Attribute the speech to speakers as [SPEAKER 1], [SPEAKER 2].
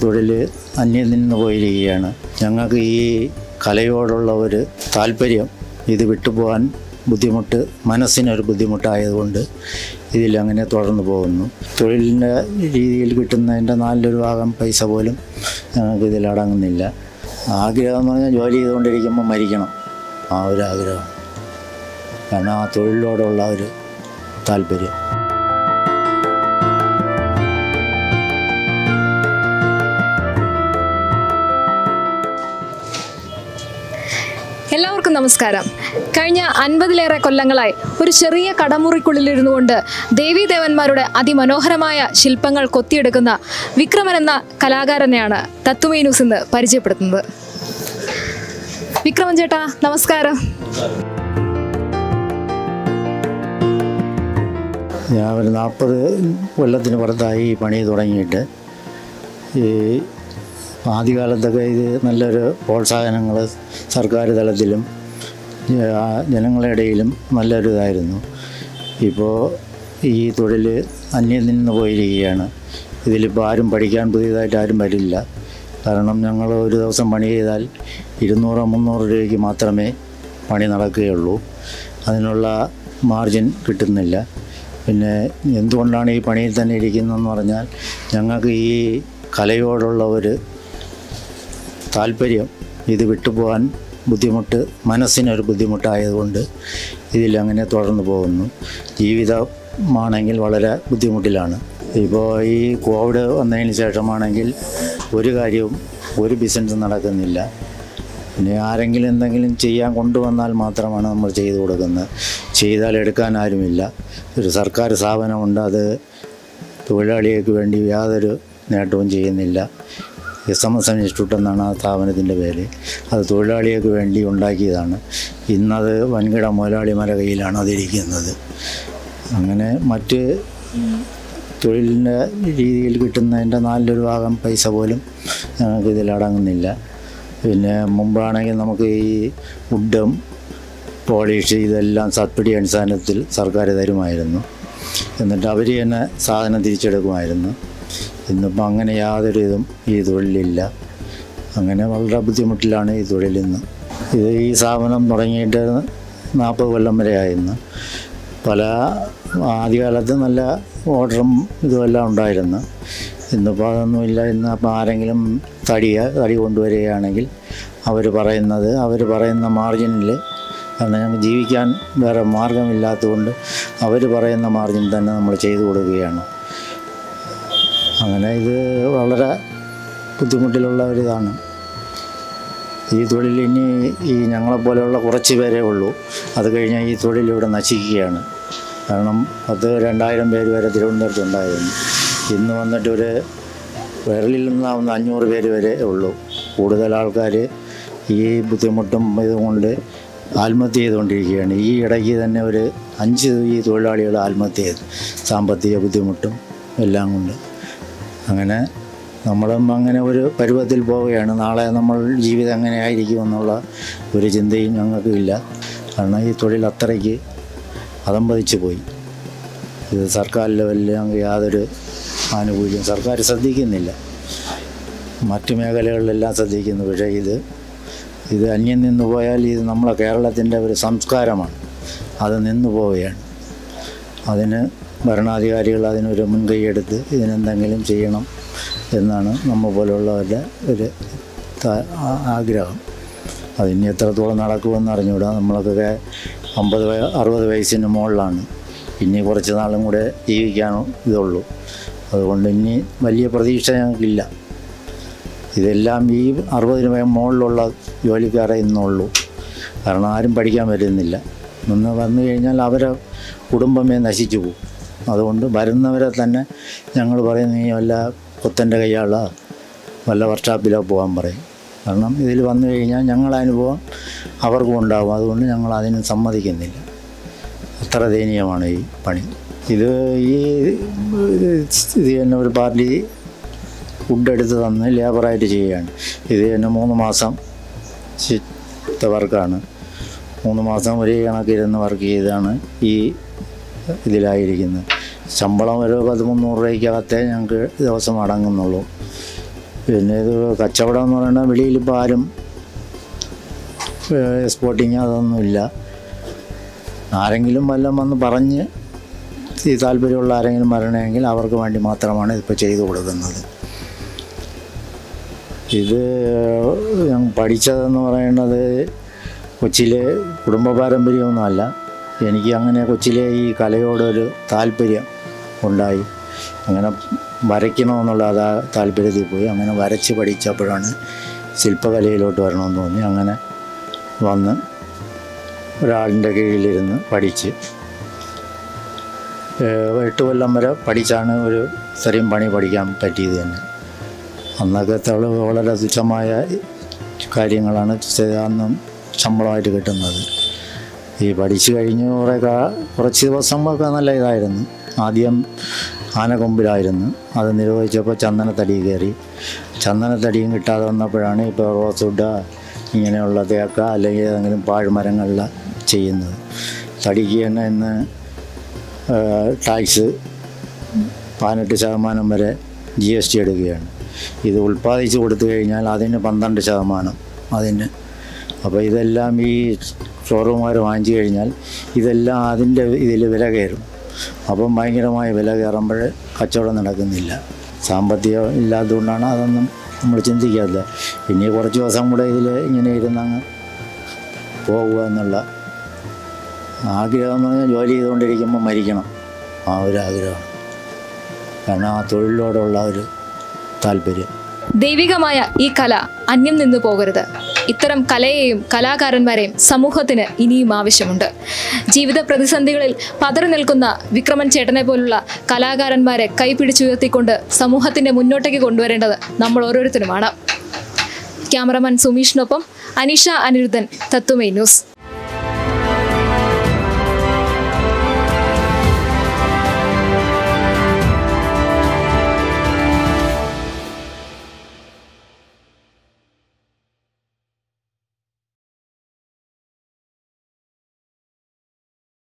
[SPEAKER 1] തൊഴിൽ അന്യം നിന്ന് പോയിരിക്കുകയാണ്. ഞങ്ങൾക്ക് ഈ കലയോടുള്ള ഒരു താല്പര്യം ഇത് വിട്ടുപോകാൻ ബുദ്ധിമുട്ട്, മനസ്സിനൊരു ബുദ്ധിമുട്ടായതുകൊണ്ട് ഇതിലങ്ങനെ തുടർന്ന് പോകുന്നു. തൊഴിലിൻ്റെ രീതിയിൽ കിട്ടുന്നതിൻ്റെ 4 ഭാഗം പൈസ പോലും ഞങ്ങൾക്ക് ഇതിലടങ്ങുന്നില്ല. ആഗ്രഹം എന്ന് പറഞ്ഞാൽ ജോലി ചെയ്തുകൊണ്ടിരിക്കുമ്പോൾ മരിക്കണം, ആ ഒരു ആഗ്രഹം. കാരണം ആ തൊഴിലിനോടുള്ള ഒരു താല്പര്യം.
[SPEAKER 2] എല്ലാവർക്കും നമസ്കാരം. കഴിഞ്ഞ 50ലേറെ കൊല്ലങ്ങളായി ഒരു ചെറിയ കടമുറിക്കുള്ളിലിരുന്നു കൊണ്ട് ദേവീദേവന്മാരുടെ അതിമനോഹരമായ ശില്പങ്ങൾ കൊത്തിയെടുക്കുന്ന വിക്രമൻ എന്ന കലാകാരനെയാണ് തത്വമയി ന്യൂസ് ഇന്ന് പരിചയപ്പെടുത്തുന്നത്. വിക്രമൻ ചേട്ടാ, നമസ്കാരം.
[SPEAKER 1] ഞാൻ ഒരു 40 കൊല്ലത്തിന് പുറത്തായി ഈ പണി തുടങ്ങിയിട്ട്. ഈ ആദ്യകാലത്തൊക്കെ ഇത് നല്ലൊരു പ്രോത്സാഹനങ്ങൾ സർക്കാർ തലത്തിലും ജനങ്ങളുടെ ഇടയിലും നല്ലൊരു ഇതായിരുന്നു. ഇപ്പോൾ ഈ തൊഴിൽ അന്യം നിന്ന് പോയിരിക്കുകയാണ്. ഇതിലിപ്പോൾ ആരും പഠിക്കാൻ പുതിയതായിട്ട് ആരും വരില്ല. കാരണം ഞങ്ങൾ ഒരു ദിവസം പണി ചെയ്താൽ 200-300 രൂപയ്ക്ക് മാത്രമേ പണി നടക്കുകയുള്ളൂ. അതിനുള്ള മാർജിൻ കിട്ടുന്നില്ല. പിന്നെ എന്തുകൊണ്ടാണ് ഈ പണിയിൽ തന്നെ ഇരിക്കുന്നതെന്ന് പറഞ്ഞാൽ ഞങ്ങൾക്ക് ഈ കലയോടുള്ള ഒരു താല്പര്യം ഇത് വിട്ടുപോകാൻ മനസ്സിനൊരു ബുദ്ധിമുട്ടായതുകൊണ്ട് ഇതിലങ്ങനെ തുടർന്ന് പോകുന്നു. ജീവിതമാണെങ്കിൽ വളരെ ബുദ്ധിമുട്ടിലാണ്. ഇപ്പോൾ ഈ കോവിഡ് വന്നതിന് ശേഷമാണെങ്കിൽ ഒരു കാര്യവും ഒരു ബിസിനസ്സും നടക്കുന്നില്ല. പിന്നെ ആരെങ്കിലും എന്തെങ്കിലും ചെയ്യാൻ കൊണ്ടുവന്നാൽ മാത്രമാണ് നമ്മൾ ചെയ്തു കൊടുക്കുന്നത്. ചെയ്താൽ എടുക്കാൻ ആരുമില്ല. ഒരു സർക്കാർ സ്ഥാപനമുണ്ട്, അത് തൊഴിലാളികൾക്ക് വേണ്ടി യാതൊരു നേട്ടവും ചെയ്യുന്നില്ല. SMS ഇൻസ്റ്റിറ്റ്യൂട്ട് എന്നാണ് ആ സ്ഥാപനത്തിൻ്റെ പേര്. അത് തൊഴിലാളികൾക്ക് വേണ്ടി ഉണ്ടാക്കിയതാണ്. ഇന്നത് വൻകിട മുതലാളിമാരുടെ കയ്യിലാണ് അതിരിക്കുന്നത്. അങ്ങനെ മറ്റ് തൊഴിലിൻ്റെ രീതിയിൽ കിട്ടുന്നതിൻ്റെ 4 ഭാഗം പൈസ പോലും ഞങ്ങൾക്ക് ഇതിലടങ്ങുന്നില്ല. പിന്നെ മുമ്പാണെങ്കിൽ നമുക്ക് ഈ വുഡും പോളിഷ് ഇതെല്ലാം സബ്സിഡി അടിസ്ഥാനത്തിൽ സർക്കാർ തരുമായിരുന്നു. എന്നിട്ട് അവർ തന്നെ സാധനം തിരിച്ചെടുക്കുമായിരുന്നു. ഇന്നിപ്പോൾ അങ്ങനെ യാതൊരു ഇതും ഈ തൊഴിലില്ല. അങ്ങനെ വളരെ ബുദ്ധിമുട്ടിലാണ് ഈ തൊഴിലിന്ന്. ഈ സ്ഥാപനം തുടങ്ങിയിട്ട് 40 കൊല്ലം വരെ ആയിരുന്നു. പല ആദ്യകാലത്ത് നല്ല ഓർഡറും ഇതുമെല്ലാം ഉണ്ടായിരുന്നു. ഇന്നിപ്പോൾ അതൊന്നുമില്ല. ഇന്നിപ്പോൾ ആരെങ്കിലും തടി കൊണ്ടുവരികയാണെങ്കിൽ അവർ പറയുന്ന മാർജിനിൽ, കാരണം ഞങ്ങൾക്ക് ജീവിക്കാൻ വേറെ മാർഗമില്ലാത്തതുകൊണ്ട് അവർ പറയുന്ന മാർജിൻ തന്നെ നമ്മൾ ചെയ്തു കൊടുക്കുകയാണ്. അങ്ങനെ ഇത് വളരെ ബുദ്ധിമുട്ടിലുള്ള ഒരിതാണ്. ഈ തൊഴിൽ ഇനി ഈ ഞങ്ങളെപ്പോലെയുള്ള കുറച്ച് പേരേ ഉള്ളൂ. അത് കഴിഞ്ഞാൽ ഈ തൊഴിൽ ഇവിടെ നശിക്കുകയാണ്. കാരണം 10,000-2000 പേര് വരെ തിരുവനന്തപുരത്തുണ്ടായിരുന്നു. ഇന്ന് വന്നിട്ട് ഒരു വിരലിൽ നിന്നാവുന്ന 500 പേര് വരെ ഉള്ളൂ. കൂടുതൽ ആൾക്കാർ ഈ ബുദ്ധിമുട്ടും ഇതുകൊണ്ട് ആത്മഹത്യ ചെയ്തുകൊണ്ടിരിക്കുകയാണ്. ഈ ഇടയ്ക്ക് തന്നെ ഒരു 5 ഈ തൊഴിലാളികൾ ആത്മഹത്യ ചെയ്തു, സാമ്പത്തിക ബുദ്ധിമുട്ടും എല്ലാം കൊണ്ട്. അങ്ങനെ നമ്മളും അങ്ങനെ ഒരു പരുവത്തിൽ പോവുകയാണ്. നാളെ നമ്മൾ ജീവിതം എങ്ങനെ ആയിരിക്കുമെന്നുള്ള ഒരു ചിന്തയും ഞങ്ങൾക്ക് ഇല്ല. കാരണം ഈ തൊഴിൽ അത്രയ്ക്ക് അതമ്പതിച്ച് പോയി. ഇത് സർക്കാർ ലെവലിൽ ഞങ്ങൾക്ക് യാതൊരു ആനുകൂല്യം സർക്കാർ ശ്രദ്ധിക്കുന്നില്ല. മറ്റു മേഖലകളിലെല്ലാം ശ്രദ്ധിക്കുന്നു. പക്ഷേ ഇത് അന്യം നിന്ന് പോയാൽ ഇത് നമ്മളെ കേരളത്തിൻ്റെ ഒരു സംസ്കാരമാണ്, അത് നിന്നു പോവുകയാണ്. അതിന് ഭരണാധികാരികൾ അതിനൊരു മുൻകൈയെടുത്ത് ഇതിനെന്തെങ്കിലും ചെയ്യണം എന്നാണ് നമ്മ പോലുള്ളവരുടെ ഒരു ആഗ്രഹം. അതിന് എത്രത്തോളം നടക്കുമെന്ന് അറിഞ്ഞുകൂടാ. നമ്മളൊക്കെ 50-60 വയസ്സിന് മുകളിലാണ്. ഇനി കുറച്ച് നാളും കൂടെ ജീവിക്കാൻ ഇതുള്ളൂ. അതുകൊണ്ട് ഇനി വലിയ പ്രതീക്ഷ ഞങ്ങൾക്കില്ല. ഇതെല്ലാം ഈ 60 മുകളിലുള്ള ജോലിക്കാരെ ഇന്നുള്ളൂ. കാരണം ആരും പഠിക്കാൻ വരുന്നില്ല. വന്നു കഴിഞ്ഞാൽ അവരെ കുടുംബമേ നശിച്ചു പോകും. അതുകൊണ്ട് വരുന്നവരെ തന്നെ ഞങ്ങൾ പറയും, നീ വല്ല കൊത്തൻ്റെ കയ്യാളോ വല്ല വർക്ക്ഷോപ്പിലോ പോകാൻ പറയും. കാരണം ഇതിൽ വന്നു കഴിഞ്ഞാൽ ഞങ്ങളുടെ അനുഭവം അവർക്കും ഉണ്ടാകും. അതുകൊണ്ട് ഞങ്ങൾ അതിന് സമ്മതിക്കുന്നില്ല. അത്ര ദയനീയമാണ് ഈ പണി. ഇത് തന്നെ ഒരു പാർട്ടി ഫുഡ് തന്ന് ലേബറായിട്ട് ചെയ്യുകയാണ്. ഇത് തന്നെ 3 മാസം വർക്കാണ്. 3 മാസം ഒരേ കണക്കിരുന്ന് വർക്ക് ചെയ്താണ് ഈ ഇതിലായിരിക്കുന്നത്. ശമ്പളം ഒരു 1300 രൂപയ്ക്കകത്തേ ഞങ്ങൾക്ക് ദിവസം അടങ്ങുന്നുള്ളൂ. പിന്നെ ഇത് കച്ചവടം എന്ന് പറയുന്നത് വെളിയിലിപ്പോൾ ആരും എക്സ്പോർട്ടിങ് അതൊന്നുമില്ല. ആരെങ്കിലും വല്ലതും വന്ന് പറഞ്ഞ് ഈ താല്പര്യമുള്ള ആരെങ്കിലും വരണമെങ്കിൽ അവർക്ക് വേണ്ടി മാത്രമാണ് ഇതിപ്പോൾ ചെയ്തു കൊടുക്കുന്നത്. ഇത് ഞാൻ പഠിച്ചതെന്ന് പറയുന്നത് കൊച്ചിയിലെ കുടുംബ പാരമ്പര്യമൊന്നുമല്ല. എനിക്ക് അങ്ങനെ കൊച്ചിയിലെ ഈ കലയോടൊരു താല്പര്യം ഉണ്ടായി. അങ്ങനെ വരയ്ക്കണമെന്നുള്ള താല്പര്യത്തിൽ പോയി അങ്ങനെ വരച്ച് പഠിച്ചപ്പോഴാണ് ശില്പകലയിലോട്ട് വരണമെന്ന് തോന്നി. അങ്ങനെ വന്ന് ഒരാളിൻ്റെ കീഴിലിരുന്ന് പഠിച്ച് 8 കൊല്ലം വരെ പഠിച്ചാണ് ഒരു ഇത്രയും പണി പഠിക്കാൻ പറ്റിയത് തന്നെ. അന്നൊക്കെ വളരെ തുച്ഛമായ കാര്യങ്ങളാണ് അന്ന് ശമ്പളമായിട്ട് കിട്ടുന്നത്. ഈ പഠിച്ചു കഴിഞ്ഞ് കുറച്ച് ദിവസമൊക്കെ നല്ല ഇതായിരുന്നു. ആദ്യം ആനക്കൊമ്പിലായിരുന്നു, അത് നിരോധിച്ചപ്പോൾ ചന്ദനത്തടി കയറി. ചന്ദനത്തടിയും കിട്ടാതെ വന്നപ്പോഴാണ് ഇപ്പോൾ റോസ്വുഡ് ഇങ്ങനെയുള്ള തേക്ക അല്ലെങ്കിൽ ഏതെങ്കിലും പാഴ്മരങ്ങളിൽ ചെയ്യുന്നത്. തടിക്ക് തന്നെ ഇന്ന് ടാക്സ് 18% വരെ GST എടുക്കുകയാണ്. ഇത് ഉൽപ്പാദിച്ച് കൊടുത്തു കഴിഞ്ഞാൽ അതിന് 12% അതിന്. അപ്പോൾ ഇതെല്ലാം ഈ ഷോറൂമുകാർ വാങ്ങിച്ചു കഴിഞ്ഞാൽ ഇതെല്ലാം അതിൻ്റെ ഇതിൽ വില കയറും. അപ്പം ഭയങ്കരമായ വില കയറുമ്പോൾ കച്ചവടം നടക്കുന്നില്ല. സാമ്പത്തികം ഇല്ലാത്തതുകൊണ്ടാണ് അതൊന്നും നമ്മൾ ചിന്തിക്കാത്തത്. പിന്നെ കുറച്ച് ദിവസം കൂടെ ഇതിൽ ഇങ്ങനെ ഇരുന്നങ്ങ് പോകുക എന്നുള്ള ആഗ്രഹം എന്ന് പറഞ്ഞാൽ ജോലി ചെയ്തുകൊണ്ടിരിക്കുമ്പോൾ മരിക്കണം, ആ ഒരു ആഗ്രഹമാണ്. കാരണം ആ തൊഴിലിനോടുള്ള ഒരു താല്പര്യം.
[SPEAKER 2] ദൈവികമായ ഈ കല അന്യം നിന്നു പോകരുത്. ഇത്തരം കലയെയും കലാകാരന്മാരെയും സമൂഹത്തിന് ഇനിയും ആവശ്യമുണ്ട്. ജീവിത പ്രതിസന്ധികളിൽ പതറി നിൽക്കുന്ന വിക്രമൻ ചേട്ടനെ പോലുള്ള കലാകാരന്മാരെ കൈപിടിച്ചുയർത്തിക്കൊണ്ട് സമൂഹത്തിൻ്റെ മുന്നോട്ടേക്ക് കൊണ്ടുവരേണ്ടത് നമ്മൾ ഓരോരുത്തരുമാണ്. ക്യാമറമാൻ സുമീഷിനൊപ്പം അനിഷ അനിരുദ്ധൻ, തത്വമയി ന്യൂസ്.